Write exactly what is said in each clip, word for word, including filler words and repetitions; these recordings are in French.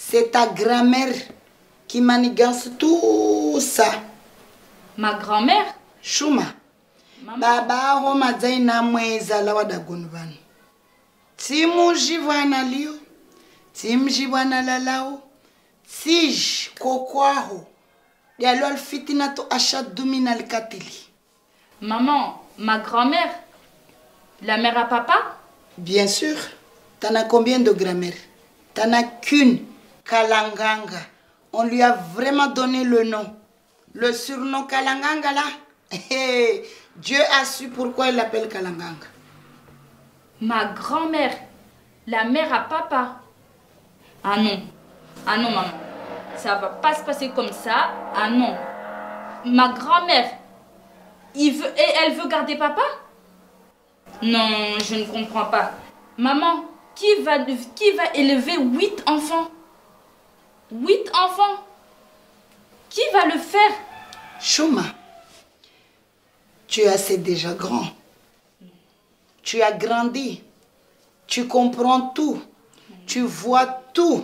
C'est ta grand-mère qui manigance tout ça. Ma grand-mère? Chouma. Baba Roma Zaina Mweza Lawada Gunvan. Timu Jivana Lio. Tim Jivana Lalao. Tij Kokwaho. Yalol Fitinato Achat Dominal Katili. Maman, ma grand-mère? La mère à papa? Bien sûr. T'en as combien de grand-mères? T'en as qu'une. Kalanganga. On lui a vraiment donné le nom. Le surnom Kalanganga là. Hey, Dieu a su pourquoi il l'appelle Kalanganga. Ma grand-mère, la mère à papa. Ah non, ah non maman, ça va pas se passer comme ça. Ah non, ma grand-mère, il veut, et elle veut garder papa? Non, je ne comprends pas. Maman, qui va, qui va élever huit enfants? Huit enfants? Qui va le faire? Chouma, tu es assez déjà grand. Tu as grandi. Tu comprends tout. Tu vois tout.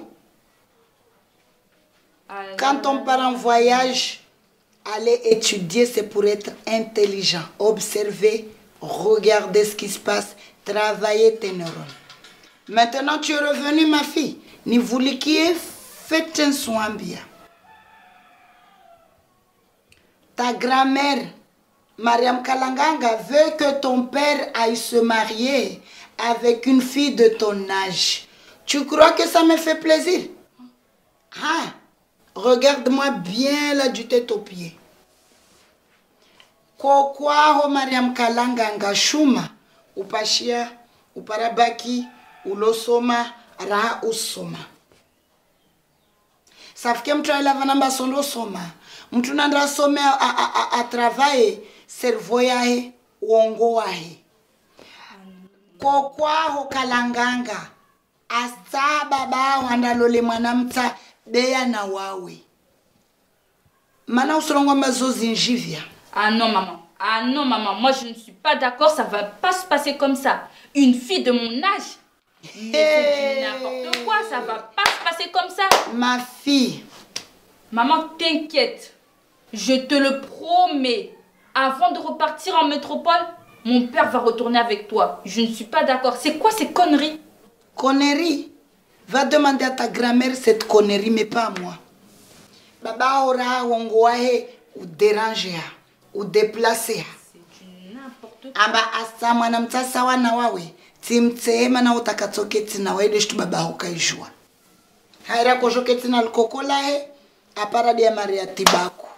Alors... Quand on part en voyage, aller étudier, c'est pour être intelligent. Observer, regarder ce qui se passe, travailler tes neurones. Maintenant, tu es revenue, ma fille. Ni voulu qui est fait un soin bien. Ta grand-mère, Mariam Kalanganga, veut que ton père aille se marier avec une fille de ton âge. Tu crois que ça me fait plaisir? Ah, regarde-moi bien là du tête aux pieds. Kokwa Mariam Kalanganga Shuma, Upashia, Uparabaki, Ulosoma, Raha Usoma. Sauf que mtu alavanamba sondo soma. Mtu nandra some a, a, a, a travailler cerveau yahe, uongo wahe. Kokwa ho Kalanganga. Asa baba wandalole mwanamta beya na wawe. Mana usorongo mazozi njivia. Ah non maman, ah non maman, moi je ne suis pas d'accord, ça va pas se passer comme ça. Une fille de mon âge, mais c'est n'importe quoi, ça va pas se passer comme ça. Ma fille. Maman, t'inquiète, je te le promets, avant de repartir en métropole, mon père va retourner avec toi. Je ne suis pas d'accord. C'est quoi ces conneries? Conneries? Va demander à ta grand-mère cette connerie, mais pas à moi. Baba aura wongoahe ou déranger ou déplacer. C'est du n'importe quoi. Amba asa mwana mtasa wana wawe. Timtsema na utakatoketi na wewe shtu baba ukaijua. Haira kojoketi na lukokola he apara dia Maria Tibaku.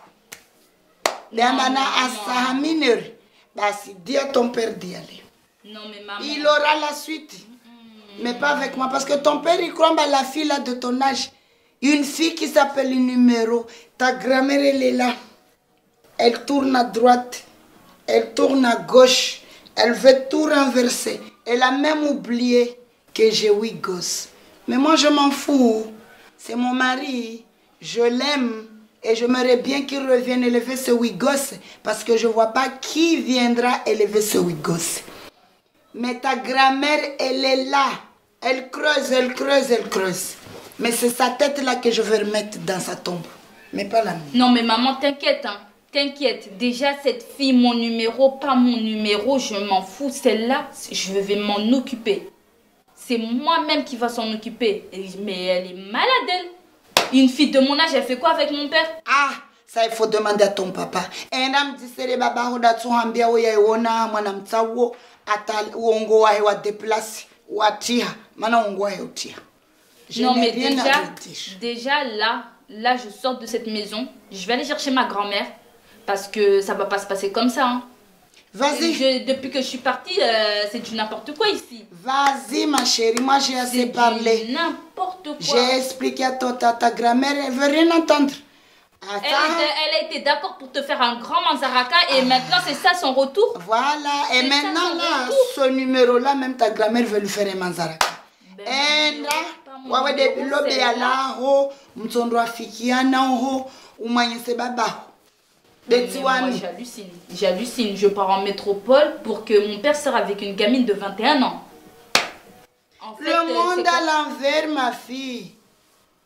Demana asa mineur. Basi dis à ton père d'y aller. Non mais maman. Il aura la suite. Mmh. Mais pas avec moi parce que ton père il croit à la fille là de ton âge. Une fille qui s'appelle le numéro. Ta grand-mère elle est là. Elle tourne à droite. Elle tourne à gauche. Elle veut tout renverser. Elle a même oublié que j'ai huit gosses. Mais moi, je m'en fous. C'est mon mari. Je l'aime. Et j'aimerais bien qu'il revienne élever ce huit gosses. Parce que je ne vois pas qui viendra élever ce huit gosses. Mais ta grand-mère, elle est là. Elle creuse, elle creuse, elle creuse. Mais c'est sa tête-là que je vais remettre dans sa tombe. Mais pas la mienne. Non, mais maman, t'inquiète, hein. T'inquiète, déjà cette fille, mon numéro, pas mon numéro, je m'en fous. Celle-là, je vais m'en occuper. C'est moi-même qui va s'en occuper. Mais elle est malade, elle. Une fille de mon âge, elle fait quoi avec mon père? Ah, ça il faut demander à ton papa. Et nam disere baba hoda tuhambia oya iona mwana mtawo atal uongo wahe wa déplacer ou atia. Mana uongo wahe utia. Non mais déjà, déjà là, là je sors de cette maison. Je vais aller chercher ma grand-mère. Parce que ça va pas se passer comme ça. Hein. Vas-y. Depuis que je suis partie, euh, c'est du n'importe quoi ici. Vas-y ma chérie, moi j'ai assez parlé. N'importe quoi. J'ai expliqué à ta, ta, ta grand-mère, elle veut rien entendre. Elle, elle a été d'accord pour te faire un grand manzaraka et ah. maintenant c'est ça son retour. Voilà, et maintenant là, ce numéro-là, même ta grand-mère veut lui faire un manzaraka. Ben, et là, wawe de lobe ya la ho, mtondwa fikiana ho, umanyese baba. Moi j'hallucine, j'hallucine. Je pars en métropole pour que mon père sorte avec une gamine de vingt et un ans. En fait, le monde à l'envers, ma fille.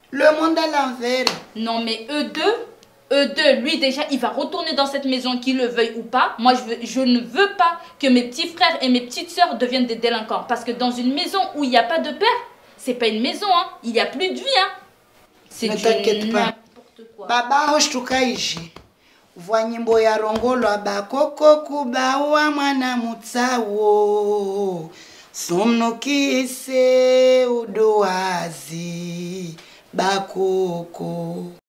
Le monde à l'envers. Non, mais eux deux, eux deux, lui déjà, il va retourner dans cette maison, qu'il le veuille ou pas. Moi, je, veux, je ne veux pas que mes petits frères et mes petites sœurs deviennent des délinquants. Parce que dans une maison où il n'y a pas de père, c'est pas une maison, hein. Il n'y a plus de vie, hein. C'est ne t'inquiète pas. Baba hoshtuka ishi. Vwa nyimbo ya rongolo abakoko kubawa mwana mutsawo. Somnokise udoazi bakoko.